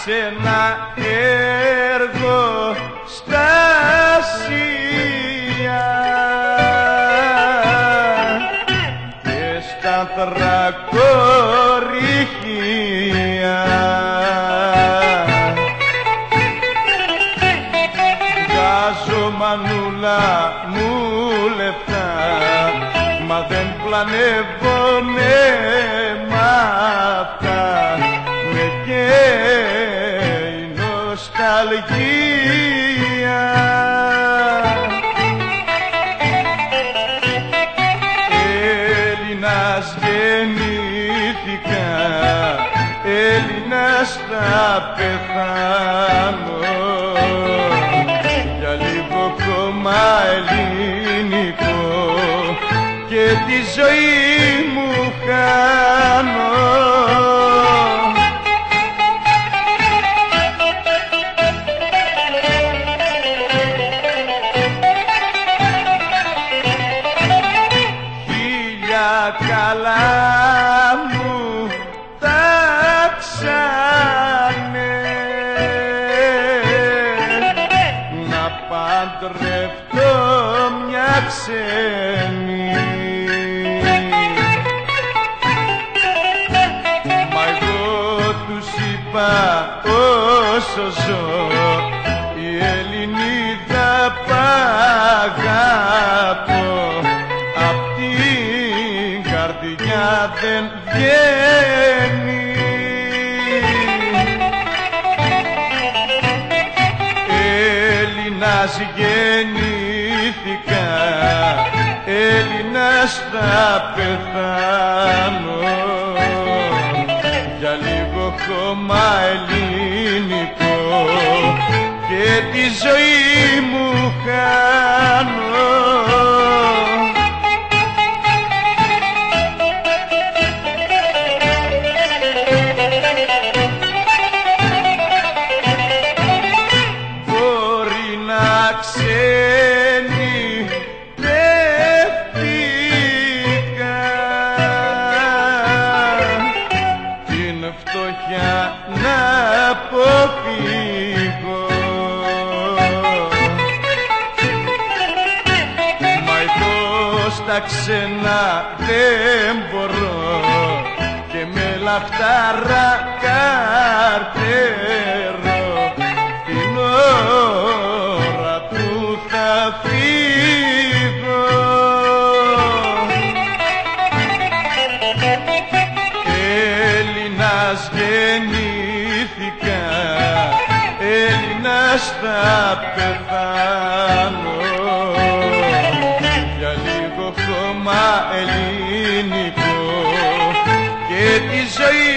ξένα εργοστάσια και στα θρακοριχεία βγάζω μανούλα μου λεφτά, μα δεν πλανεύομαι μ' αυτά, με καίει η νοσταλγία. Έλληνας γεννήθηκα, Έλληνας θα πεθάνω, για λίγο κόμμα ελληνικό και τη ζωή μου χάνω. Χίλια καλά μου τάξανε να παντρευτώ μια ξένη, μα εγώ τους είπα όσο ζω η Ελληνίδα π' αγαπώ, απ' την καρδιά δεν βγαίνει. Έλληνας γεννήθηκα, Έλληνας θα πεθάνω, για λίγο χώμα ελληνικό και τη ζωή μου χάνω. Να αποφύγω, μα εγώ στα ξένα δεν μπορώ και με λαχτάρα καρτερώ, την ώρα που θα φύγω. Έλληνας γεννήθηκα, Έλληνας θα πεθάνω, για λίγο χώμα ελληνικό και τη ζωή